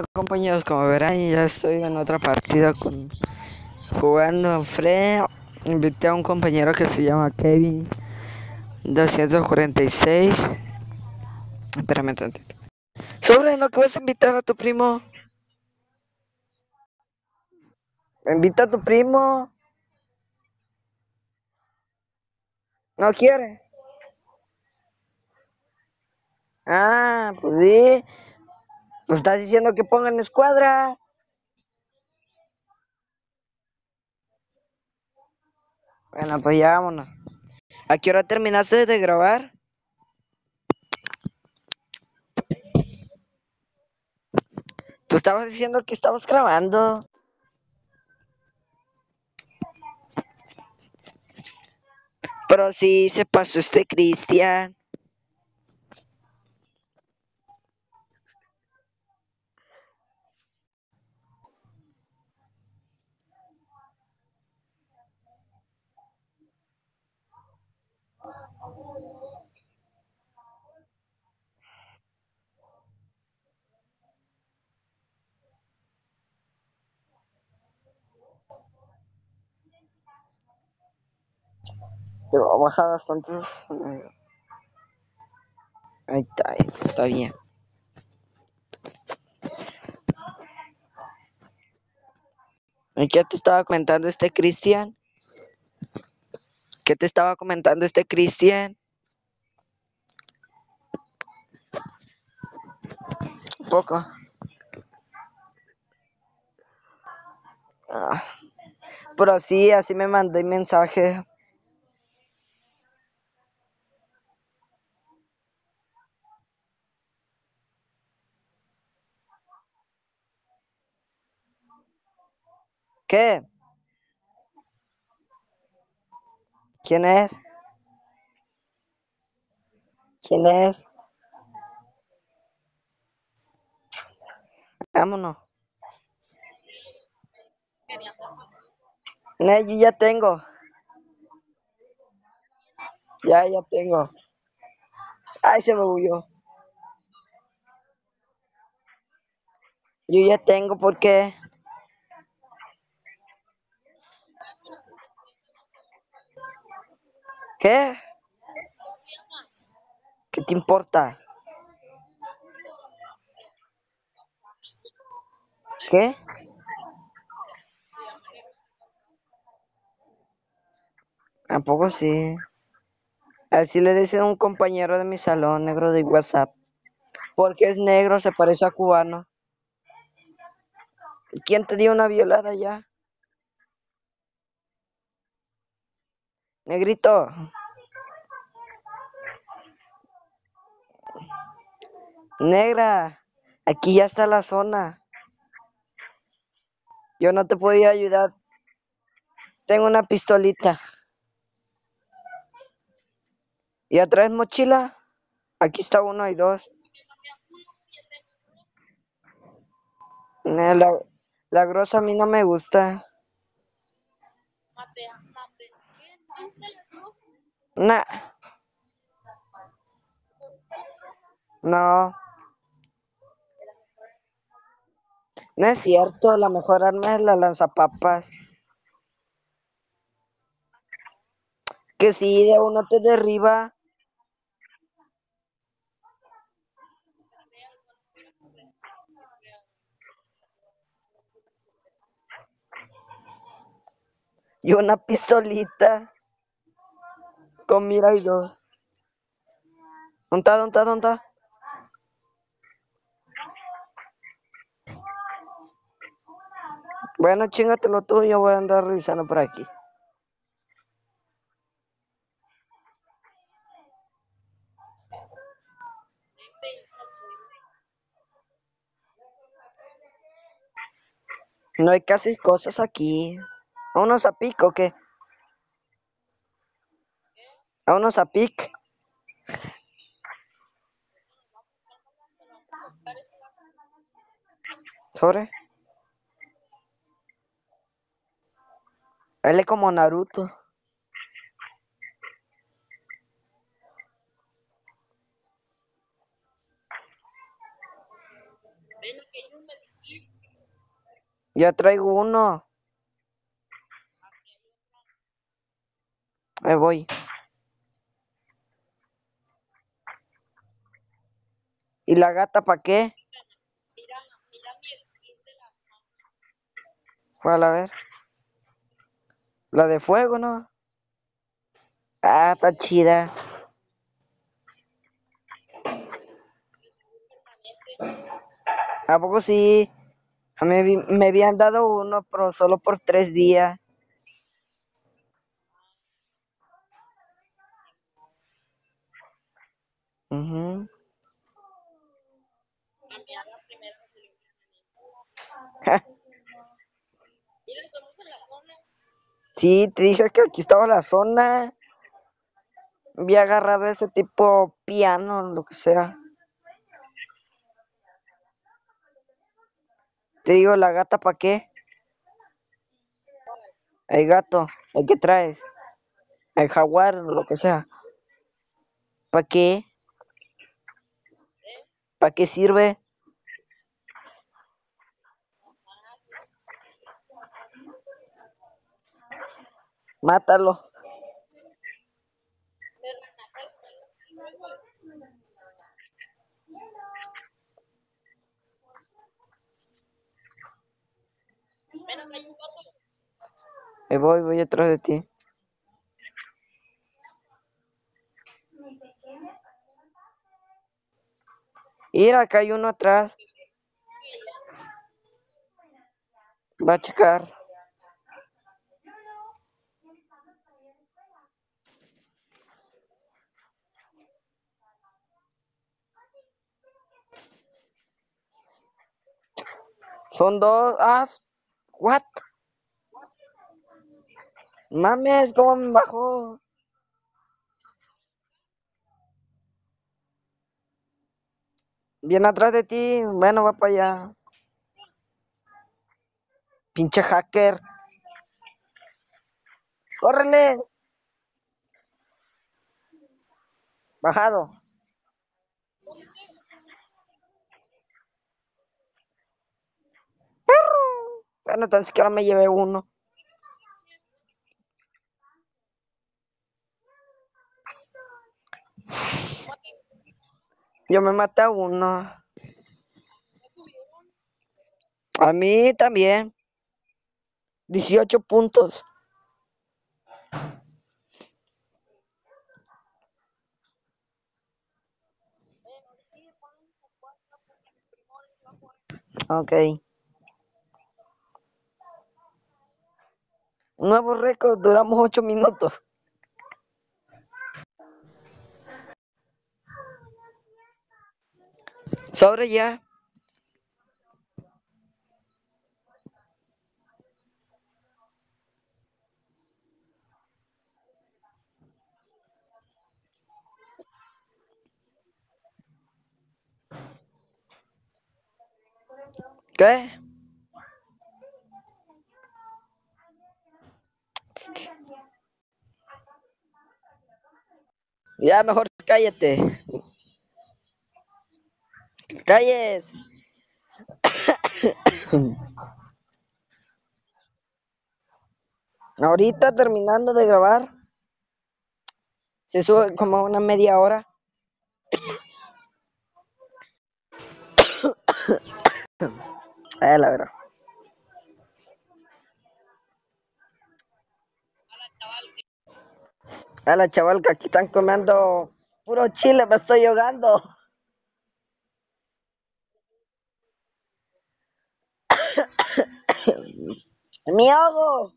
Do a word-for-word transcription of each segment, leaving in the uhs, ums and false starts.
Compañeros, como verán, ya estoy en otra partida con jugando en Free. Invité a un compañero que se llama Kevin doscientos cuarenta y seis. Espérame tantito. Sobre lo que vas a invitar a tu primo. Invita a tu primo. ¿No quiere? Ah, pues sí. Pues estás diciendo que pongan escuadra. Bueno, pues ya vámonos. ¿A qué hora terminaste de grabar? Tú estabas diciendo que estabas grabando. Pero sí se pasó este Cristian. Te voy a bajar bastante. Ahí está, ahí está bien. ¿Y qué te estaba comentando este Cristian? ¿Qué te estaba comentando este Cristian? Un poco. Ah, pero sí, así me mandé mensaje. ¿Qué? ¿Quién es? ¿Quién es? Vámonos. No, yo ya tengo. Ya, ya tengo. Ay, se me huyó. Yo ya tengo, ¿por qué? ¿Qué? ¿Qué te importa? ¿Qué? Tampoco sí. Así le dice a un compañero de mi salón, negro de WhatsApp. Porque es negro, se parece a cubano. ¿Quién te dio una violada ya? Negrito. Negra. Aquí ya está la zona. Yo no te podía ayudar. Tengo una pistolita. ¿Y atrás mochila? Aquí está uno y dos. No, la, la grosa a mí no me gusta. Nah. No. No es cierto. La mejor arma es la lanzapapas. Que si de uno te derriba. Y una pistolita. Con mira y dos. ¿Dónde está? ¿Dónde está? ¿Dónde está? Bueno, chingatelo tú, yo voy a andar revisando por aquí. No hay casi cosas aquí. ¿A unos a pic o qué? ¿A unos a pic? ¿Sobre? Él es como Naruto. Ya traigo uno. Ahí voy. ¿Y la gata para qué? ¿Cuál? A ver. La de fuego, ¿no? Ah, está chida. ¿A poco sí? A mí vi- me habían dado uno, pero solo por tres días. Ujú. Sí, te dije que aquí estaba la zona. Había agarrado ese tipo piano, lo que sea. Te digo, ¿la gata para qué? El gato, el que traes. El jaguar, lo que sea. ¿Para qué? ¿Para qué sirve? Mátalo. Me voy, voy atrás de ti. Mira, acá hay uno atrás. Va a checar. Son dos. Ah, what? Mames, ¿cómo me bajó? Viene atrás de ti. Bueno, va para allá. Pinche hacker. ¡Córrele! Bajado. Bueno, tan siquiera me llevé uno. Yo me maté a uno. A mí también. Dieciocho puntos. Ok. Nuevo récord, duramos ocho minutos. Sobre ya. ¿Qué? Ya, mejor cállate. Calles. Ahorita terminando de grabar. Se sube como una media hora. Eh, la verdad. A la chaval que aquí están comiendo puro chile, me estoy ahogando. ¡Me ahogo!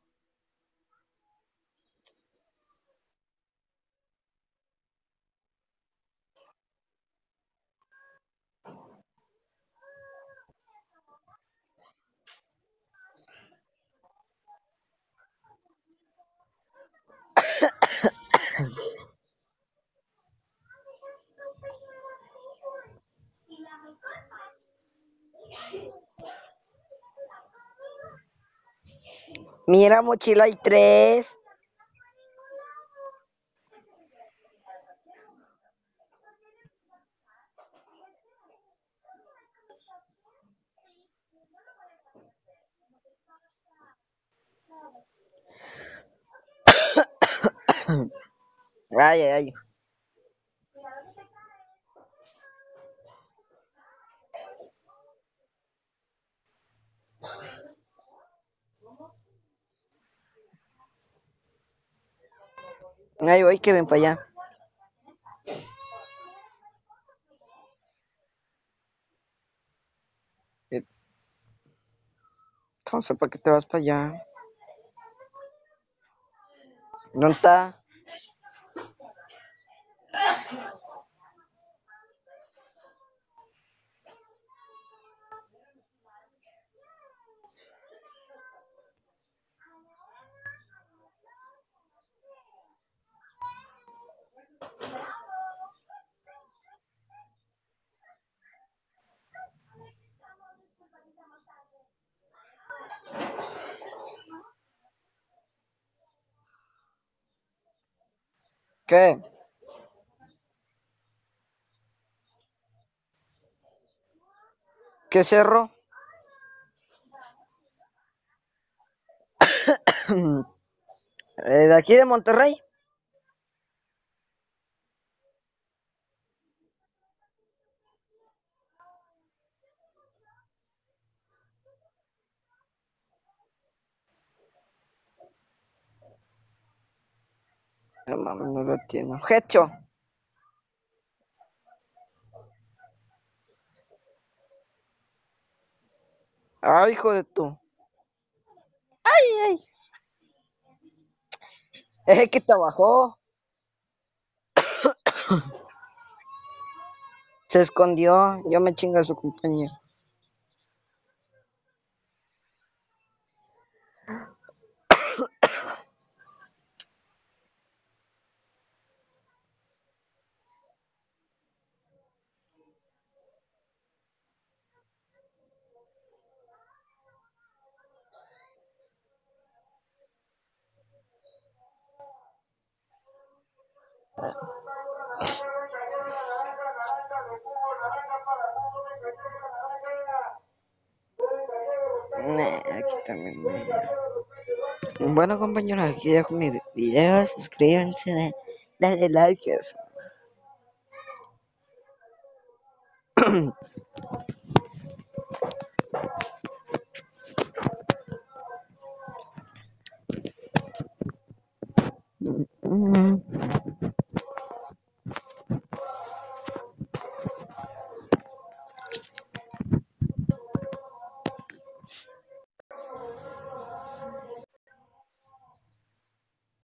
Mira, mochila hay tres. Ay, ay, ay. Ay, voy que ven para allá. Eh, Entonces, ¿para qué te vas para allá? ¿Dónde está? ¿Qué? ¿Qué cerro? Eh, ¿De aquí de Monterrey? No mames, no lo entiendo. Hecho. Ay, hijo de tu. Ay, ay. Es que te bajó. Se escondió. Yo me chinga a su compañero. Nah, aquí también. Bueno, compañeros, aquí dejo mi video. Suscríbanse, dale like. Eso.